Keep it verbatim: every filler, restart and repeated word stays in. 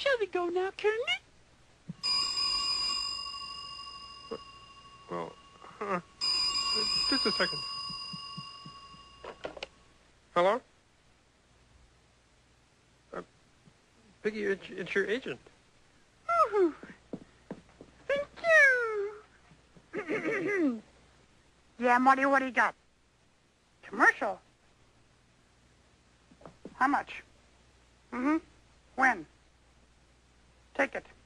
Shall we go now, Colonel? Well, uh, just a second. Hello? Uh, Piggy, it's, it's your agent. Ooh, thank you. Yeah, Marty, what do you got? Commercial? How much? Mm-hmm. When? Take it.